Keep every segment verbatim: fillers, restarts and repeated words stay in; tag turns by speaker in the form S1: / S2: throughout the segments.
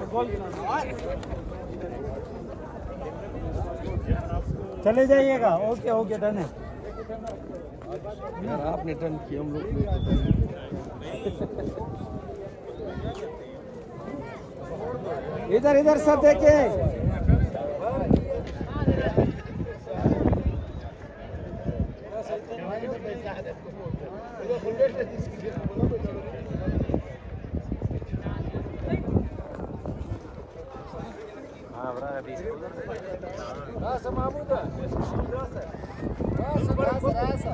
S1: चले जाइएगा। Okay okay done है।
S2: यार आपने टर्न किया, हम लोग
S1: इधर इधर सब देखे।
S2: راسه محموده راسه راسه راسه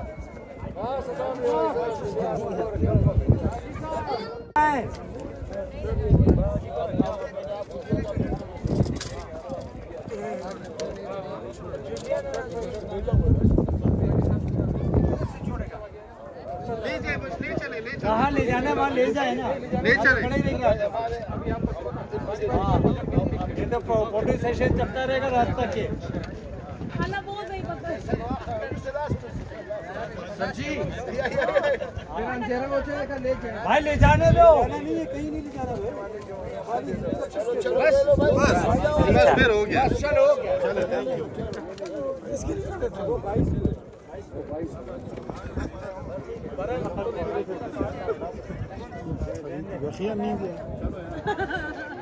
S3: ले जाए बस ले चले ले चले
S1: कहाँ ले जाना वहाँ ले जाए ना,
S3: ले चले
S1: खड़े रहेंगे। ये तो फोटो सेशन चलता रहेगा रात तक के। भाई ले जाने दो। नहीं है कहीं नहीं ले जाना
S3: बस बस फिर हो गया चलो हो गया चलो थैंक यू
S1: इसके लिए नहीं